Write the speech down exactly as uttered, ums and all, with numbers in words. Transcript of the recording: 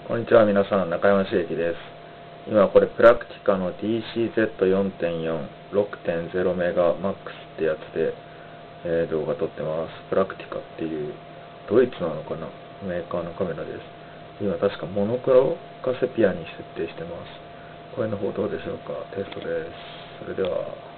こんにちは、皆さん、中山茂樹です。今これプラクティカの ディーシーゼットよんてんよん、ろくてんゼロ メガマックスってやつで、えー、動画撮ってます。プラクティカっていうドイツなのかなメーカーのカメラです。今確かモノクロかセピアに設定してます。これの方どうでしょうか。テストです。それでは。